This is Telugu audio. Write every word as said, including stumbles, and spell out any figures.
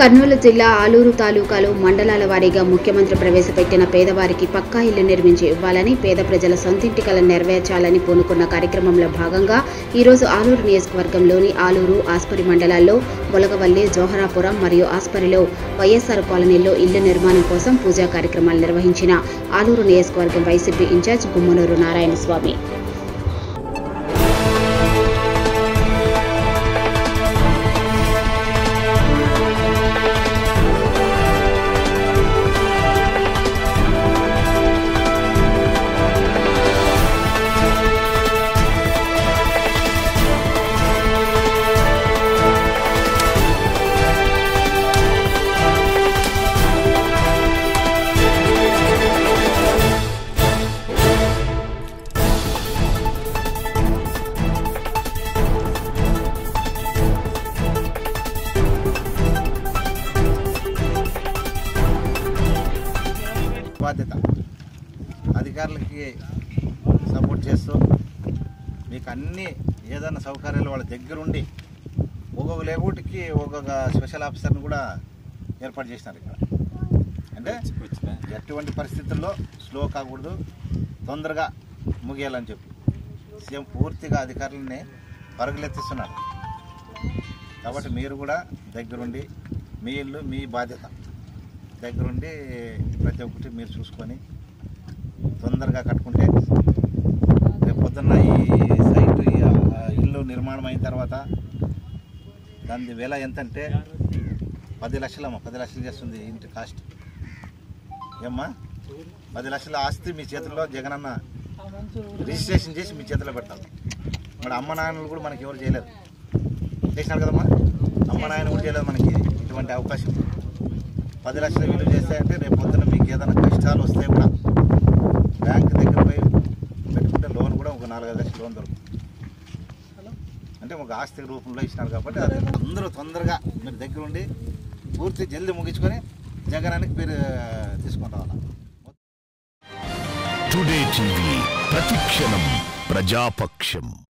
కర్నూలు జిల్లా ఆలూరు తాలూకాలో మండలాల వారీగా ముఖ్యమంత్రి ప్రవేశపెట్టిన పేదవారికి పక్కా ఇల్లు నిర్మించి ఇవ్వాలని, పేద ప్రజల సొంతింటి కల నెరవేర్చాలని పూనుకున్న కార్యక్రమంలో భాగంగా ఈరోజు ఆలూరు నియోజకవర్గంలోని ఆలూరు, ఆస్పరి మండలాల్లో బొలగవల్లి, జోహరాపురం మరియు ఆస్పరిలో వైఎస్ఆర్ కాలనీలో ఇల్లు నిర్మాణం కోసం పూజా కార్యక్రమాలు నిర్వహించిన ఆలూరు నియోజకవర్గం వైసీపీ ఇన్ఛార్జ్ గుమ్మనూరు నారాయణస్వామి. బాధ్యత అధికారులకి సపోర్ట్ చేస్తూ మీకు అన్ని ఏదైనా సౌకర్యాలు వాళ్ళ దగ్గరుండి ఒక్కొక్క లేఅవుట్కి ఒక్కొక్క స్పెషల్ ఆఫీసర్ని కూడా ఏర్పాటు చేసినారు. ఇక్కడ అంటే ఎటువంటి పరిస్థితుల్లో స్లో కాకూడదు, తొందరగా ముగియాలని చెప్పి సీఎం పూర్తిగా అధికారులని పరుగులెత్తిస్తున్నారు. కాబట్టి మీరు కూడా దగ్గరుండి మీ ఇల్లు మీ బాధ్యత దగ్గరుండి ప్రతి ఒక్కటి మీరు చూసుకొని తొందరగా కట్టుకుంటే రేపు పొద్దున్న ఈ సైటు ఇల్లు నిర్మాణం అయిన తర్వాత దాని వేల ఎంతంటే పది లక్షలమ్మ పది లక్షలు చేస్తుంది ఇంటి కాస్ట్. ఏమ్మా పది లక్షల ఆస్తి మీ చేతుల్లో జగనన్న రిజిస్ట్రేషన్ చేసి మీ చేతిలో పెడతారు. మరి అమ్మ నాయనలు కూడా మనకి ఎవరు చేయలేదు, చేసినారు కదమ్మా. అమ్మ నాయన కూడా చేయలేదు మనకి ఇటువంటి అవకాశం. పది లక్షలు విలువ చేస్తాయంటే రేపు పొద్దున మీకు ఏదైనా కష్టాలు వస్తే కూడా బ్యాంక్ దగ్గర పోయి పెట్టుకుంటే లోన్ కూడా ఒక నాలుగైదు లక్షలు లోన్ దొరుకుతుంది. అంటే ఒక ఆస్తి రూపంలో ఇచ్చినారు కాబట్టి అది అందరూ తొందరగా మీరు దగ్గర ఉండి పూర్తి జల్దీ ముగించుకొని జగనానికి మీరు తీసుకొని రావాలి. టుడే టీవీ ప్రతిక్షణం ప్రజాపక్షం.